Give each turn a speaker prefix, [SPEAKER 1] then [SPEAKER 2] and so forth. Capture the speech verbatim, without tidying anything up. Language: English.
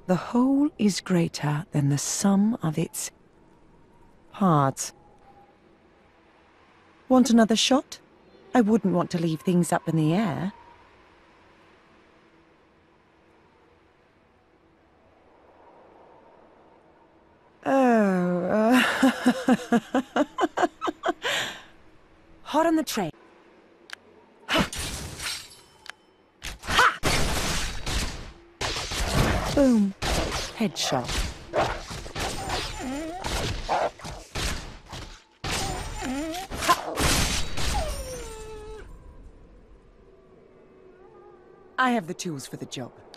[SPEAKER 1] The whole is greater than the sum of its parts. Want another shot? I wouldn't want to leave things up in the air. Oh. Uh... Hot on the train. Ha! Ha! Boom. Headshot. I have the tools for the job.